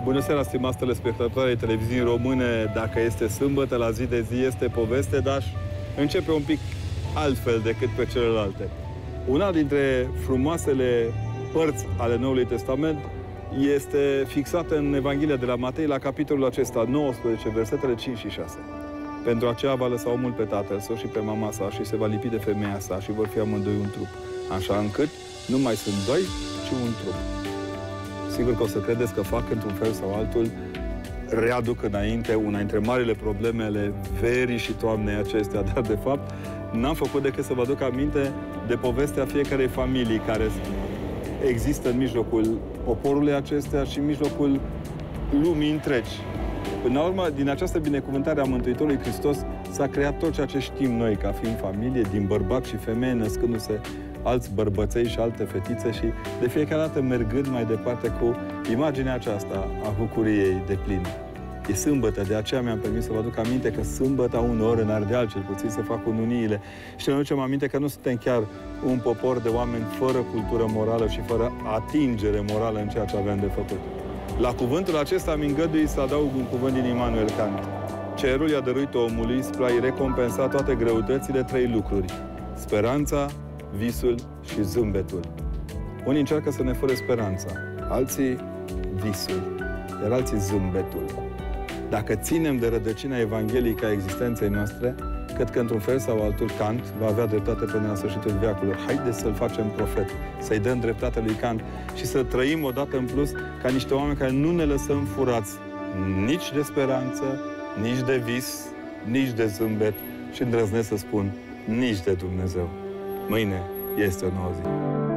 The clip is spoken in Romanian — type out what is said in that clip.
Bună seara, stimați telespectatori ai televiziunii române. Dacă este sâmbătă, la zi de zi este poveste, dar începe un pic altfel decât pe celelalte. Una dintre frumoasele părți ale Noului Testament este fixată în Evanghelia de la Matei, la capitolul acesta, 19, versetele 5 și 6. Pentru aceea va lăsa omul pe tatăl său și pe mama sa și se va lipi de femeia sa și vor fi amândoi un trup. Așa încât nu mai sunt doi, ci un trup. Sigur că o să credeți că fac într-un fel sau altul, readuc înainte una dintre marile probleme ale verii și toamnei acestea, dar de fapt n-am făcut decât să vă aduc aminte de povestea fiecarei familii care există în mijlocul poporului acestea și în mijlocul lumii întregi. Până la urmă, din această binecuvântare a Mântuitorului Hristos s-a creat tot ceea ce știm noi ca fiind familie, din bărbat și femeie, născându-se alți bărbăței și alte fetițe și de fiecare dată mergând mai departe cu imaginea aceasta a bucuriei de plină. E sâmbătă, de aceea mi-am permis să vă aduc aminte că sâmbătă uneori în Ardeal, cel puțin, se fac ununiile. Și ne aducem aminte că nu suntem chiar un popor de oameni fără cultură morală și fără atingere morală în ceea ce avem de făcut. La cuvântul acesta mi îngădui să adaug un cuvânt din Immanuel Kant. Cerul i-a dăruit omului spre a-i recompensa toate greutățile trei lucruri: speranța, visul și zâmbetul. Unii încearcă să ne fure speranța, alții visul, iar alții zâmbetul. Dacă ținem de rădăcina evanghelică a existenței noastre, cred că într-un fel sau altul Kant va avea dreptate până la sfârșitul veacului. Haideți să-l facem profet, să-i dăm dreptate lui Kant și să trăim odată în plus ca niște oameni care nu ne lăsăm furați nici de speranță, nici de vis, nici de zâmbet și îndrăznesc să spun, nici de Dumnezeu. Mâine este o nouă zi.